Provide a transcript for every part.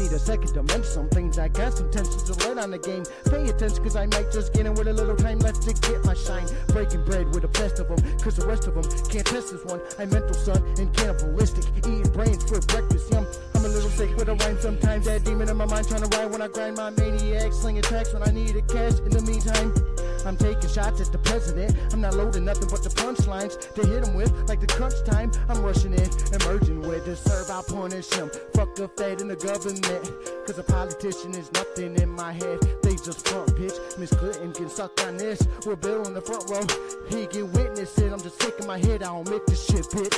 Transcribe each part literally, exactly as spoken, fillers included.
need a second to mention some things. I got some tensions to let on the game. Pay attention, cause I might just get in with a little time left to get my shine. Breaking bread with the best of them, cause the rest of them can't test this one. I'm mental, son, and cannibalistic, eating brains for breakfast. Yum, I'm a little sick with a rhyme sometimes. That demon in my mind trying to ride when I grind my maniac, slinging tracks when I needed cash. In the meantime, I'm taking shots at the president. I'm not loading nothing but the punchlines to hit him with, like the crunch time. I'm rushing in, emerging with the serve. I'll punish him. Fuck the Fed and the government, cause a politician is nothing in my head. They just front bitch. Miss Clinton can suck on this. We're Bill in the front row. He can witness it. I'm just shaking my head. I don't make this shit, bitch.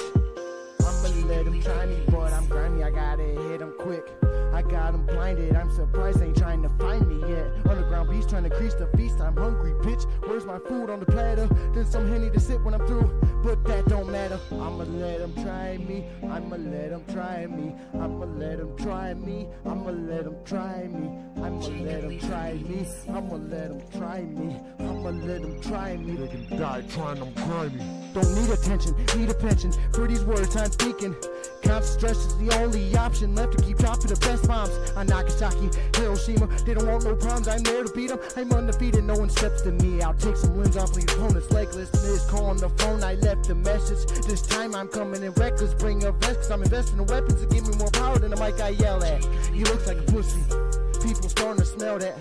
I'ma let him try me, but I'm grimy. I gotta hit him quick. I got him blinded. I'm surprised they ain't trying to find me yet. Underground beast trying to crease the feast. I'm hungry, bitch. Where's my food on the platter? Then some Henny to sip when I'm through, but that don't matter. I'ma let him try me. I'ma let him try me. I'ma let him try me. I'ma let him try me. I'ma let him try me. I'ma let him try me. I'ma let him try me. They can die trying them grimy. Don't need attention, need a pension for these words I'm speaking. Constant stress is the only option left to keep dropping the best bombs on Nagasaki, Hiroshima. They don't want no problems, I'm there to beat them. I'm undefeated, no one steps to me. I'll take some limbs off the opponent's legless. Miss call on the phone, I left a message. This time I'm coming in reckless. Bring a vest, cause I'm investing in weapons to give me more power than the mic I yell at. He looks like a pussy, people starting to smell that.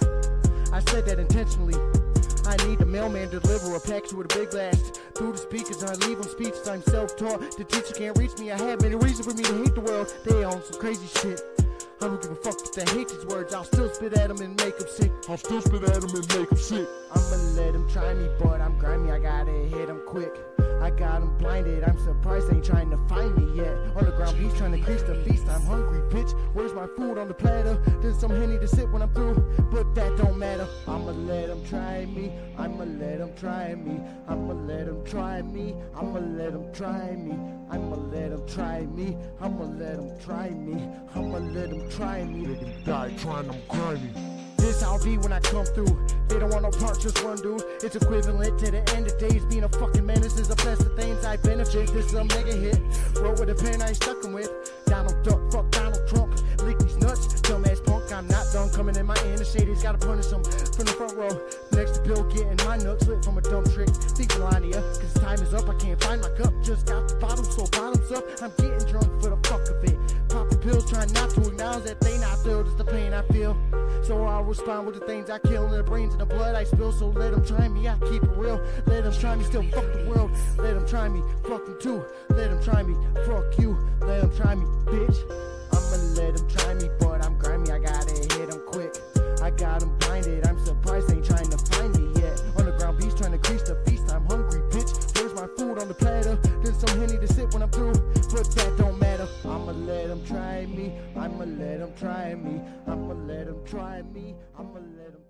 I said that intentionally. I need the mailman to deliver a package with a big blast. Through the speakers, I leave them speeches. I'm self-taught. The teacher can't reach me. I have many reasons for me to hate the world. They on some crazy shit. I don't give a fuck if they hate these words. I'll still spit at them and make them sick. I'll still spit at them and make them sick. I'ma let them try me, but I'm grimy. I gotta hit them quick. I got them blinded. I'm surprised they ain't trying to find me yet. Underground beast trying to crease the feast. I'm hungry, bitch. Where's my food on the platter? Then some Henny to sip when I'm through, but that don't matter. I'ma let them try me. I'ma let them try me. I'ma let them try me. I'ma let them try me. I'ma let them try me. I'ma let them try me. I'ma let them try me. They can die trying them grimy. This how I be when I come through. They don't want no part, just one dude. It's equivalent to the end of days. Being a fucking menace is a best of things I benefit. This is a mega hit. Wrote with a pen I stuck him with. Donald Duck, fuck Donald Trump. Lick these nuts, dumbass punk. I'm not done coming in my inner shades. Gotta punish him from the front row. Next to Bill getting my nuts lit from a dumb trick. Think Melania, cause time is up. I can't find my cup. Just got the bottom, so bottoms up. I'm getting drunk for the fuck of it. Popping pills, trying not to acknowledge that they not feel. Just the pain I feel. So I'll respond with the things I kill and the brains and the blood I spill. So let them try me, I keep it real. Let them try me, still fuck the world. Let them try me, fuck them too. Let them try me, fuck you. Let them try me, bitch. I'ma let them try me, but I'm grimy. I gotta hit them quick. I got them blinded. I'm surprised they ain't trying to find me yet. Underground beast trying to crease the feast. I'm hungry, bitch. Where's my food on the platter? Then some Henny to sip when I'm through, but that don't matter. I'ma let them try me. I'ma let them try me. I'ma let them try me. I'ma let them